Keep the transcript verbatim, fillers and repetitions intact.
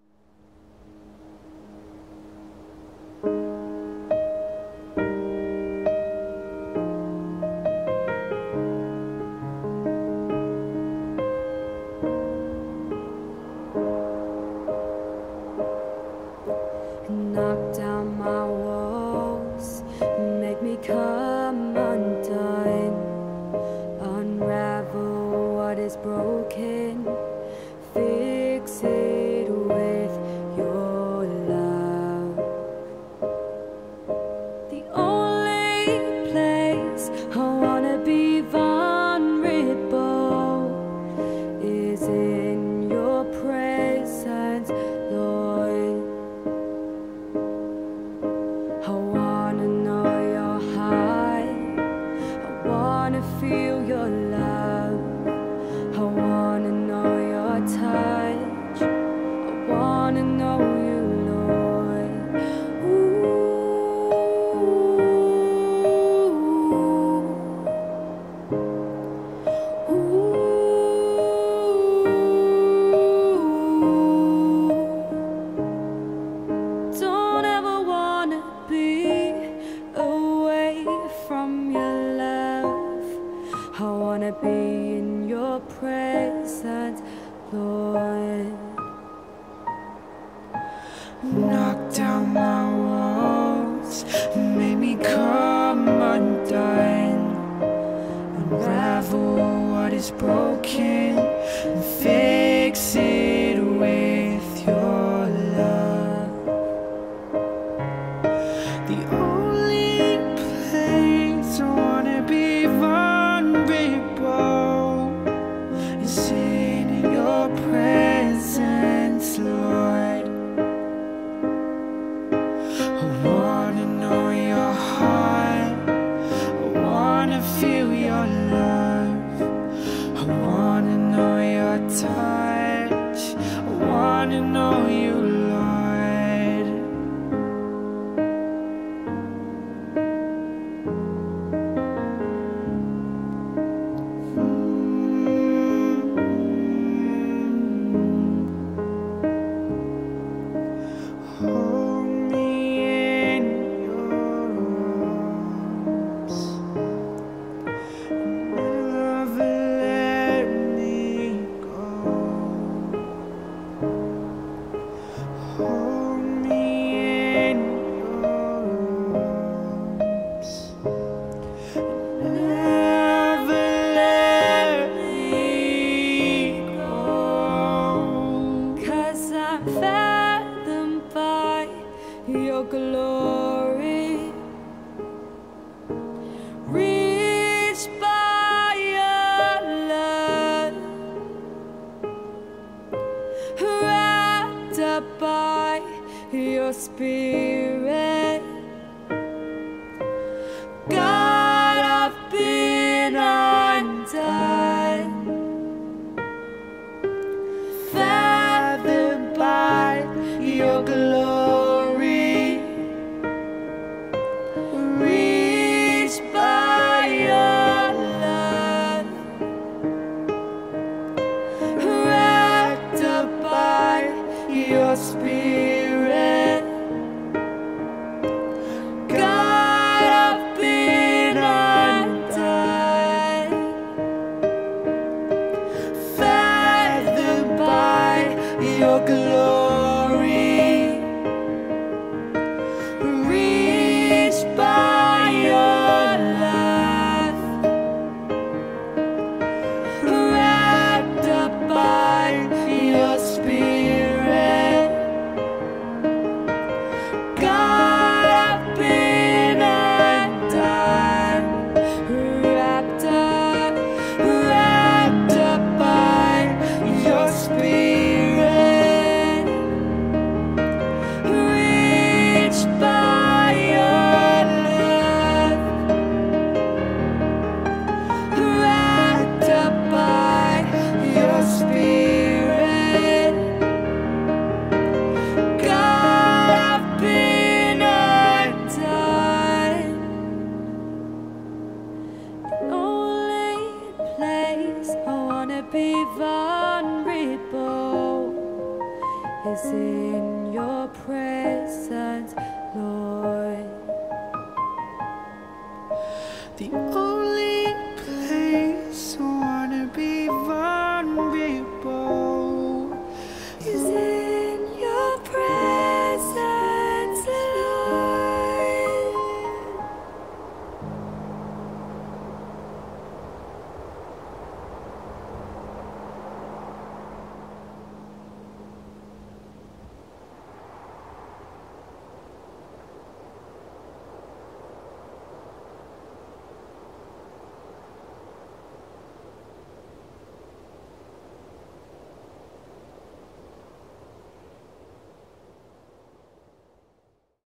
Knock down my walls, make me come undone. Unravel what is broken, fix it with your love. The only place I wanna be vulnerable is in your presence, Lord. I wanna know your heart, I wanna feel your love, I wanna know your touch, I wanna know you, Lord. Ooh. Ooh. Don't ever wanna be away from your love, I wanna be in your presence, Lord. Knock down my walls, make me come undone. Unravel what is broken and fix it with your love. The only place I wanna be vulnerable is in your presence, Lord. I wanna know your heart, I wanna feel your love, I wanna know your touch, I wanna know you, Lord. Hold me in your arms, never let me go. Hold me in your arms, never let me go. 'Cause I'm fathomed by your glory, reached by your love, wrapped up by your spirit. God, I've been undone, Fathomed by your glory, reached by your love, wrapped up by your spirit. God, I've been undone, Fathomed by your glory, reached by your love, wrapped up by your spirit. God, I've been undone, wrapped up, wrapped up by Your spirit, reached by your love, wrapped up by your spirit. God, I've been undone. The only place I wanna be vulnerable is in your presence, Lord. The